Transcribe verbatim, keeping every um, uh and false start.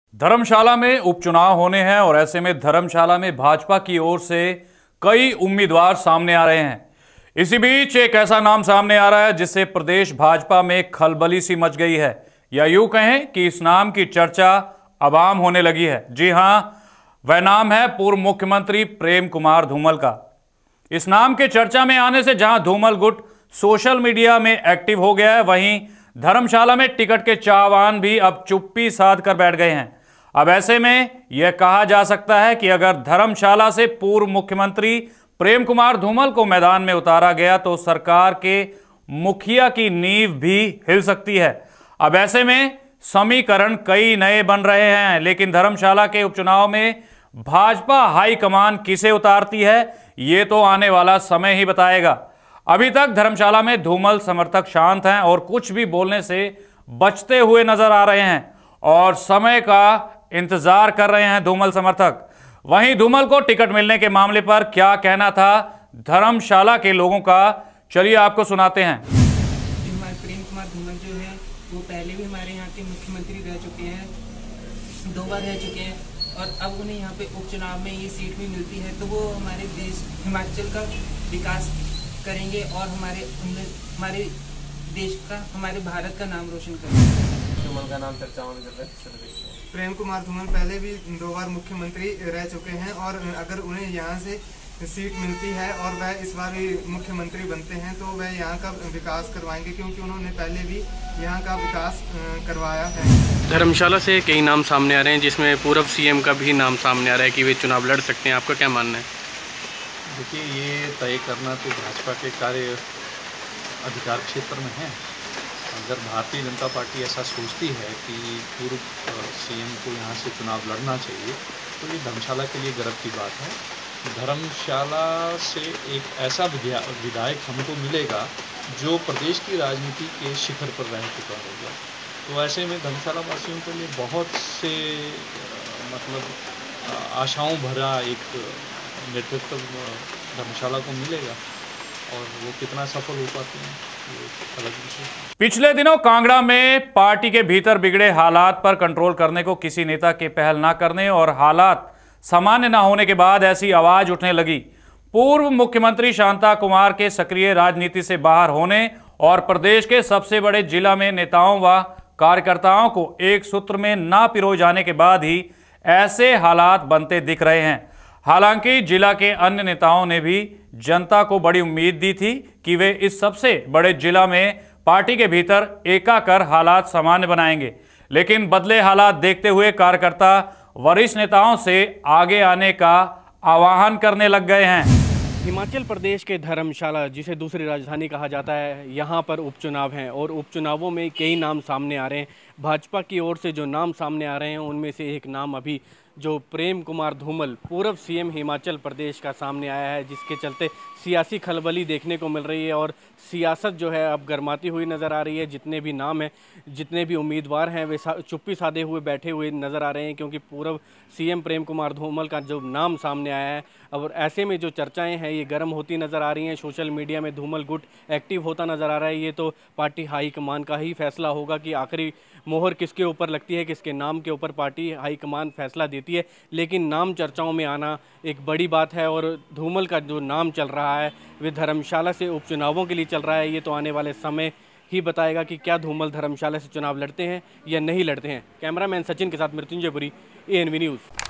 धर्मशाला में उपचुनाव होने हैं और ऐसे में धर्मशाला में भाजपा की ओर से कई उम्मीदवार सामने आ रहे हैं। इसी बीच एक ऐसा नाम सामने आ रहा है जिससे प्रदेश भाजपा में खलबली सी मच गई है, या यूं कहें कि इस नाम की चर्चा अवाम होने लगी है। जी हां, वह नाम है पूर्व मुख्यमंत्री प्रेम कुमार धूमल का। इस नाम के चर्चा में आने से जहां धूमल गुट सोशल मीडिया में एक्टिव हो गया है, वहीं धर्मशाला में टिकट के चाहवान भी अब चुप्पी साध कर बैठ गए हैं। अब ऐसे में यह कहा जा सकता है कि अगर धर्मशाला से पूर्व मुख्यमंत्री प्रेम कुमार धूमल को मैदान में उतारा गया तो सरकार के मुखिया की नींव भी हिल सकती है। अब ऐसे में समीकरण कई नए बन रहे हैं, लेकिन धर्मशाला के उपचुनाव में भाजपा हाईकमान किसे उतारती है, ये तो आने वाला समय ही बताएगा। अभी तक धर्मशाला में धूमल समर्थक शांत हैं और कुछ भी बोलने से बचते हुए नजर आ रहे हैं और समय का इंतजार कर रहे हैं धूमल समर्थक। वहीं धूमल को टिकट मिलने के मामले पर क्या कहना था धर्मशाला के लोगों का, चलिए आपको सुनाते हैं। हमारे प्रेम कुमार धूमल जो है वो पहले भी हमारे यहाँ के मुख्यमंत्री रह चुके हैं, दो बार रह चुके हैं, और अब उन्हें यहाँ पे उपचुनाव में ये सीट भी मिलती है तो वो हमारे देश हिमाचल का विकास करेंगे और हमारे हमारे देश का, हमारे भारत का नाम रोशन करेंगे। धूमल का नाम चर्चाओं में चल रहा है। प्रेम कुमार धूमल पहले भी दो बार मुख्यमंत्री रह चुके हैं और अगर उन्हें यहाँ से सीट मिलती है और वह इस बार भी मुख्यमंत्री बनते हैं तो वह यहाँ का विकास करवाएंगे, क्योंकि उन्होंने पहले भी यहाँ का विकास करवाया है। धर्मशाला से कई नाम सामने आ रहे हैं जिसमें पूर्व सीएम का भी नाम सामने आ रहा है कि वे चुनाव लड़ सकते हैं, आपका क्या मानना है? देखिए, ये तय करना तो भाजपा के कार्य अधिकार क्षेत्र में है। अगर भारतीय जनता पार्टी ऐसा सोचती है कि पूर्व सीएम को यहाँ से चुनाव लड़ना चाहिए तो ये धर्मशाला के लिए गर्व की बात है। धर्मशाला से एक ऐसा विधायक हमको मिलेगा जो प्रदेश की राजनीति के शिखर पर रह चुका होगा, तो ऐसे में धर्मशाला वासियों के लिए बहुत से मतलब आशाओं भरा एक नेतृत्व धर्मशाला को मिलेगा और वो कितना सफल हो पाते हैं ये अलग विषय। पिछले दिनों कांगड़ा में पार्टी के भीतर बिगड़े हालात पर कंट्रोल करने को किसी नेता के पहल ना करने और हालात सामान्य ना होने के बाद ऐसी आवाज उठने लगी। पूर्व मुख्यमंत्री शांता कुमार के सक्रिय राजनीति से बाहर होने और प्रदेश के सबसे बड़े जिला में नेताओं व कार्यकर्ताओं को एक सूत्र में ना पिरोए जाने के बाद ही ऐसे हालात बनते दिख रहे हैं। हालांकि जिला के अन्य नेताओं ने भी जनता को बड़ी उम्मीद दी थी कि वे इस सबसे बड़े जिला में पार्टी के भीतर एकाकर हालात सामान्य बनाएंगे, लेकिन बदले हालात देखते हुए कार्यकर्ता वरिष्ठ नेताओं से आगे आने का आह्वान करने लग गए हैं। हिमाचल प्रदेश के धर्मशाला, जिसे दूसरी राजधानी कहा जाता है, यहाँ पर उपचुनाव हैं और उपचुनावों में कई नाम सामने आ रहे हैं। भाजपा की ओर से जो नाम सामने आ रहे हैं उनमें से एक नाम अभी जो प्रेम कुमार धूमल पूर्व सीएम हिमाचल प्रदेश का सामने आया है, जिसके चलते सियासी खलबली देखने को मिल रही है और सियासत जो है अब गर्माती हुई नज़र आ रही है। जितने भी नाम हैं, जितने भी उम्मीदवार हैं, वे चुप्पी साधे हुए बैठे हुए नज़र आ रहे हैं, क्योंकि पूर्व सीएम प्रेम कुमार धूमल का जो नाम सामने आया है, और ऐसे में जो चर्चाएं हैं ये गर्म होती नज़र आ रही हैं। सोशल मीडिया में धूमल गुट एक्टिव होता नज़र आ रहा है। ये तो पार्टी हाईकमान का ही फैसला होगा कि आखिरी मोहर किसके ऊपर लगती है, किसके नाम के ऊपर पार्टी हाईकमान फैसला देती है। लेकिन नाम चर्चाओं में आना एक बड़ी बात है और धूमल का जो नाम चल रहा है वे धर्मशाला से उपचुनावों के लिए चल रहा है। ये तो आने वाले समय ही बताएगा कि क्या धूमल धर्मशाला से चुनाव लड़ते हैं या नहीं लड़ते हैं। कैमरामैन सचिन के साथ Mrityunjay Puri, A N V news.